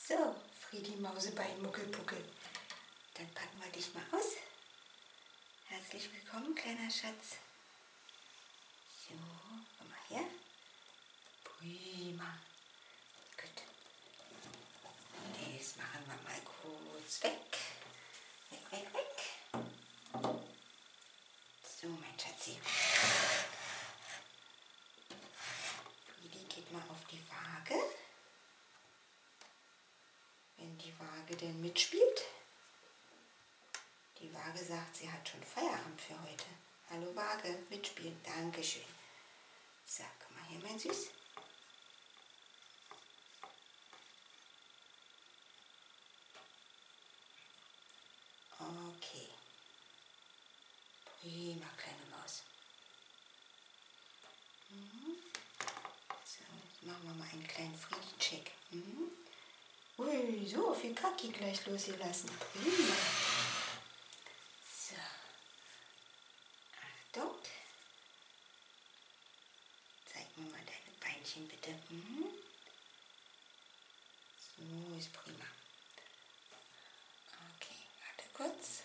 So, Friedi Mausebein Muckelpuckel. Dann packen wir dich mal aus. Herzlich willkommen, kleiner Schatz. So, komm mal her. Prima. Gut. Das machen wir mal kurz weg. Weg, weg, weg. So, mein Schatzi. Friedi geht mal auf die Waage. Wenn die Waage denn mitspielt. Die Waage sagt, sie hat schon Feierabend für heute. Hallo Waage, mitspielen. Dankeschön. So, komm mal her, mein Süß. Okay. Prima, kleine Maus. So, jetzt machen wir mal einen kleinen Friedi-Check. Ui, so viel Kacki gleich losgelassen. Prima. So. Achtung. Zeig mir mal deine Beinchen bitte. So ist prima. Okay, warte kurz.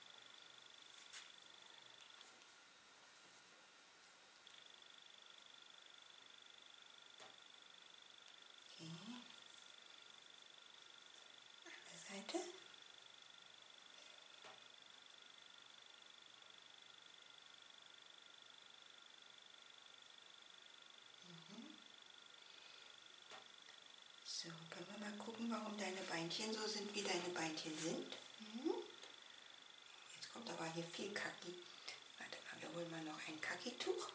Okay. Andere Seite. So, können wir mal gucken, warum deine Beinchen so sind, wie deine Beinchen sind. Jetzt kommt aber hier viel Kacki. Warte mal, wir holen mal noch ein Kacki-Tuch.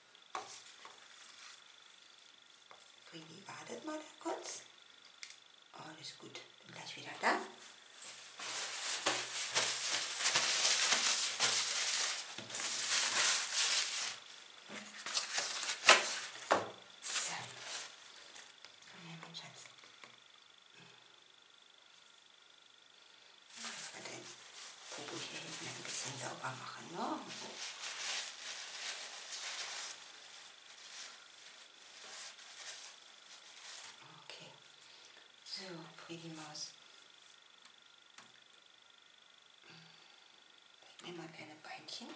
Friedi, wartet mal da kurz. Oh, alles gut, bin gleich wieder da. So, komm her, mein Schatz. Lass mal dein Popo hier hinten ein bisschen sauber machen, ne? Okay. So, Friedi Maus. Zeig mir mal deine Beinchen.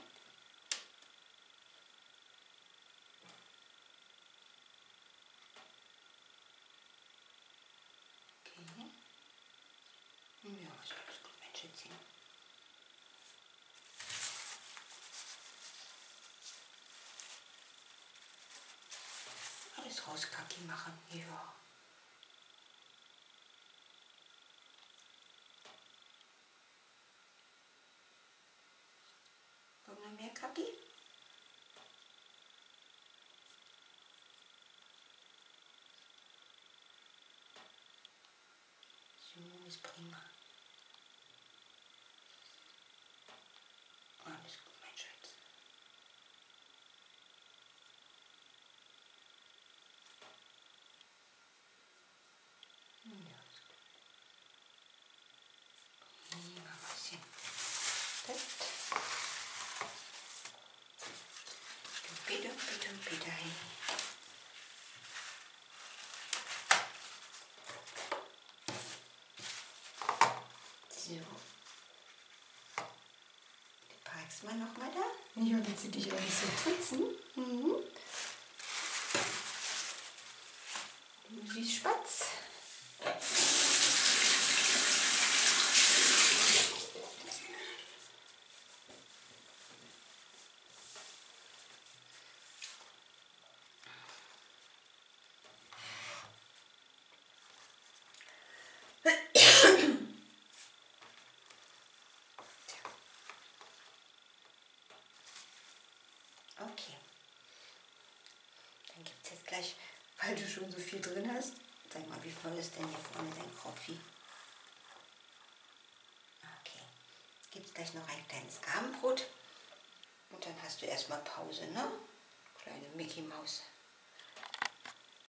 Okay. Ja, ist alles gut, mein Schätzchen. Alles raus, Kacki machen. Ja. Kommt noch mehr Kacki? So ist prima. Alles gut, mein Schatz. Ja, ist gut. Prima, Mäuschen. Perfekt. Dupi, dupi, dupi, dai. So. Du parkst mal noch mal da. Ja, willst du dich auch nicht so putzen? Du siehst Spatz. Okay. Dann gibt es jetzt gleich, weil du schon so viel drin hast, sag mal, wie voll ist denn hier vorne dein Kropfi? Okay. Gibt es gleich noch ein kleines Abendbrot und dann hast du erstmal Pause, ne? Kleine Mickey Maus.